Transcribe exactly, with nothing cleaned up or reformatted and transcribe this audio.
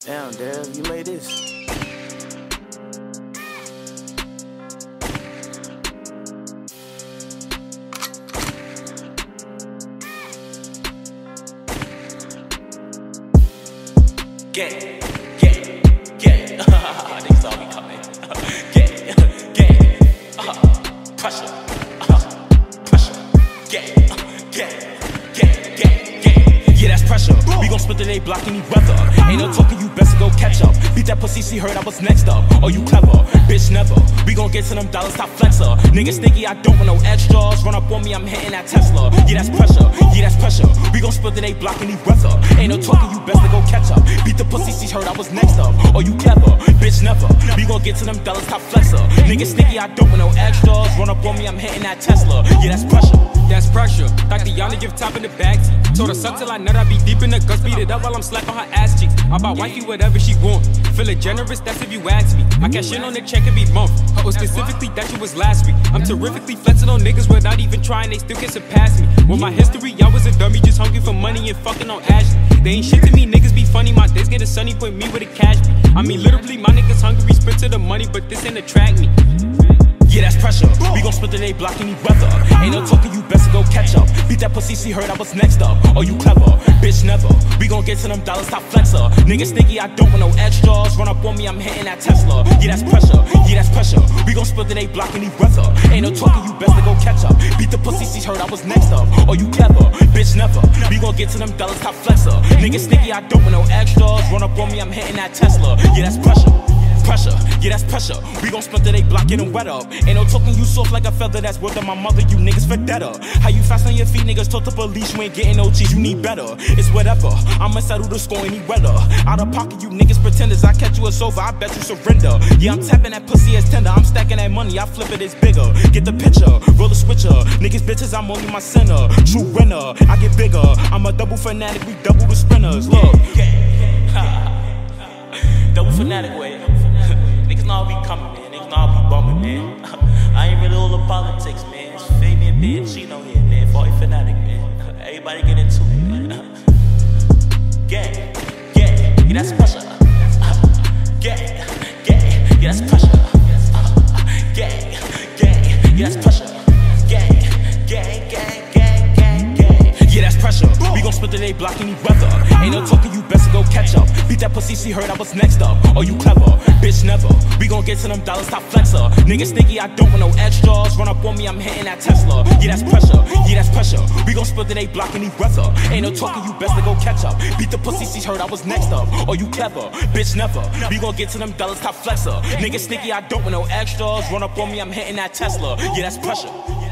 Damn, Dev, you made this. Gang, gang, gang. Niggas saw me coming. Gang, gang. Uh, pressure, uh, pressure. Gang, gang, gang, gang, gang. Yeah, that's pressure. We gon' split the day block any weather. Ain't no talking, you best to go catch up. Beat that pussy, she heard I was next up. Oh, you clever, bitch, never. We gon' get to them dollars, stop flexer. Niggas stinky, I don't want no extras. Run up on me, I'm hitting that Tesla. Yeah, that's pressure, yeah, that's pressure. We gon' split the day block any weather. Ain't no talking, you best to go catch up. Beat the pussy, she heard I was next up. Oh, you clever, bitch, never. We gon' get to them dollars, top flexer. Niggas stinky, I don't want no extras. Run up on me, I'm hitting that Tesla. Yeah, that's pressure. That's pressure. Tatiana give top in the backseat. Told her suck till I nut, I be deep in the guts. Beat it up while I'm slapping her ass cheeks. I buy wifey whatever she want. Feeling generous, that's if you ask me. I cash in on the check every month. Oh, specifically that shit was last week. I'm terrifically flexing on niggas without even trying, they still can surpass me. With my history, I was a dummy, just hungry for money and fucking on Ashley. They ain't shit to me, niggas be funny. My days getting sunny, put me with a cash me. I mean, literally, my niggas hungry, spit to the money, but this ain't attract me. Yeah, that's pressure. We gon' split the day block any weather. Ain't no talking, you best to go catch up. Beat that pussy, she heard I was next up. Oh, you clever, bitch, never. We gon' get to them dollars, top flexer. Niggas stinky, I don't want no extras. Run up on me, I'm hitting that Tesla. Yeah, that's pressure, yeah, that's pressure. We gon' split the day block any weather. Ain't no talking, you best to go catch up. Beat the pussy, she heard I was next up. Oh, you clever, bitch, never. We gon' get to them dollars, top flexer. Niggas stinky, I don't want no extras. Run up on me, I'm hitting that Tesla. Yeah, that's pressure. Pressure, yeah, that's pressure. We gon' split the day block, get them wet up. Ain't no talking, you soft like a feather, that's word of my mother, you niggas for deader. How you fast on your feet, niggas told the police you ain't getting no cheese, you need better. It's whatever, I'ma settle the score any weather. Out of pocket, you niggas pretenders, I catch you a sofa, I bet you surrender. Yeah, I'm tapping that pussy as tender, I'm stacking that money, I flip it, it's bigger. Get the picture, roll the switcher. Niggas bitches, I'm only my center. True winner, I get bigger. I'm a double fanatic, we double the sprinters. Look, double fanatic way. Niggas know I be coming, man. Niggas know I be bumming, man. I ain't really all the politics, man. It's Fabian B and Chino here, man. forty fanatic, man. Everybody get into it, man. Gang, gang, yeah, that's pressure. Gang, gang, yeah, that's pressure. Gang, gang, yeah, that's pressure. Gang, gang, gang, gang, gang, gang. Yeah, that's pressure. We gon' split the day block any weather. Ain't no talking, you best to go catch up. Beat that pussy, she heard I was next up. Oh, you clever, bitch, never. We gon' get to them dollars, top flexer. Niggas stinky, I don't want no extras. Run up on me, I'm hitting that Tesla. Yeah, that's pressure, yeah, that's pressure. We gon' split the day block any weather. Ain't no talking, you best to go catch up. Beat the pussy, she heard I was next up. Oh, you clever, bitch, never. We gon' get to them dollars, top flexer. Niggas stinky, I don't want no extras. Run up on me, I'm hitting that Tesla. Yeah, that's pressure.